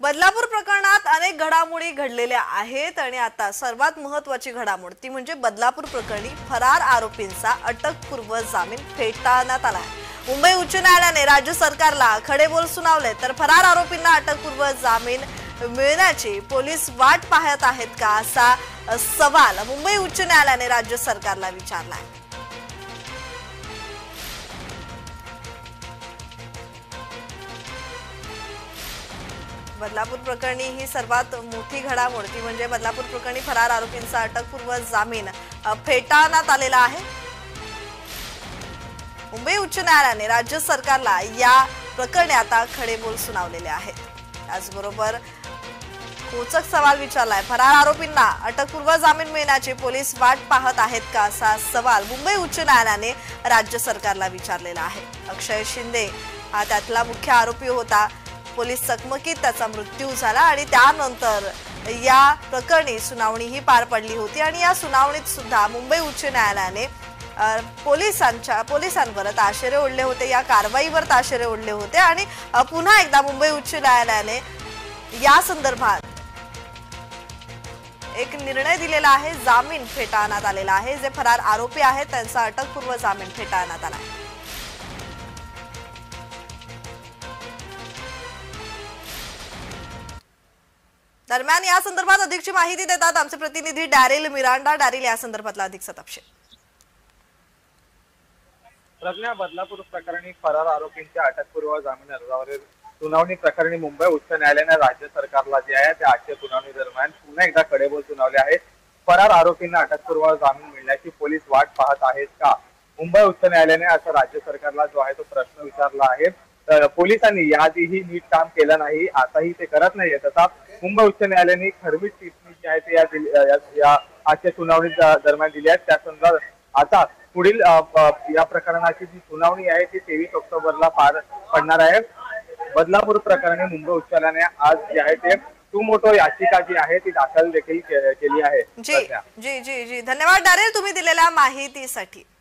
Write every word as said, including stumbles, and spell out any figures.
बदलापूर प्रकरणात अनेक घडामोडी घडलेल्या आहेत आणि आता सर्वात महत्त्वाची घडामोड ती म्हणजे बदलापूर प्रकरणी फरार आरोपींचा अटकपूर्व जामीन फेटाळण्यात आला आहे। मुंबई उच्च न्यायालयाने राज्य सरकारला खडेबोल सुनावले तर फरार आरोपींना अटकपूर्व जामीन मिळण्याची पोलीस वाट पाहत आहेत का असा सवाल मुंबई उच्च न्यायालयाने राज्य सरकारला विचारला आहे। बदलापूर प्रकरणी ही सर्वात मोठी घडामोड ती म्हणजे बदलापूर प्रकरणी फरार आरोपींचा अटकपूर्व जामीन फेटाळण्यात आलेला आहे। मुंबई उच्च न्यायालयाने राज्य सरकारला या प्रकरणी आता खडेबोल सुनावलेले आहेत। त्याचबरोबर खोचक सवाल विचारलाय, फरार आरोपींना अटकपूर्व जामीन मिळण्याची पोलीस वाट पाहत आहेत का असा सवाल मुंबई उच्च न्यायालयाने राज्य सरकारला विचारलेला आहे। अक्षय शिंदे हा त्यातला मुख्य आरोपी होता। पोलीस चकमकीत त्याचा मृत्यू झाला आणि त्यानंतर या प्रकरणी सुनावणी ही पार पडली होती आणि या सुनावणीत सुद्धा मुंबई उच्च न्यायालयाने पोलिसांच्या पोलिसांवर ताशेरे ओढले होते, या कारवाईवर ताशेरे ओढले होते आणि पुन्हा एकदा मुंबई उच्च न्यायालयाने या संदर्भात एक निर्णय दिलेला आहे। जामीन फेटाळण्यात आलेला आहे। जे फरार आरोपी आहेत त्यांचा अटकपूर्व जामीन फेटाळण्यात आला आहे। दरम्यान या संदर्भात अधिकची माहिती देतात आमचे प्रतिनिधी डॅरिल मिरांडा। डॅरिल, या संदर्भातला अधिकचा तपशील। प्रज्ञा, बदलापूर प्रकरणी फरार आरोपींच्या अटकपूर्व जामीन अर्जावरील सुनावणी प्रकरणी मुंबई उच्च न्यायालयाने राज्य सरकारला जे आहे त्या आजच्या सुनावणी दरम्यान पुन्हा एकदा खडेबोल सुनावले आहेत। फरार आरोपींना अटकपूर्व जामीन मिळण्याची पोलीस वाट पाहत आहेत का, मुंबई उच्च न्यायालयाने असं राज्य सरकारला जो आहे तो प्रश्न विचारला आहे। पोलिसांनी याआधीही नीट काम केलं नाही, आताही ते करत नाहीये, तसा मुंबई उच्च न्यायालयाने खरबीट टिप्पणी जी आहे ती या, या आजच्या सुनावणी दरम्यान दिली आहे। त्या संदर्भात आता पुढील या प्रकरणाची जी सुनावणी आहे ती तेवीस ऑक्टोबरला पार पडणार आहे। बदलापूर प्रकरणी मुंबई उच्च न्यायालयाने आज जे आहे ते सुमोटो याचिका जी आहे ती दाखल देखील केली आहे। जी जी जी जी धन्यवाद डॅरिल, तुम्ही दिलेल्या माहितीसाठी।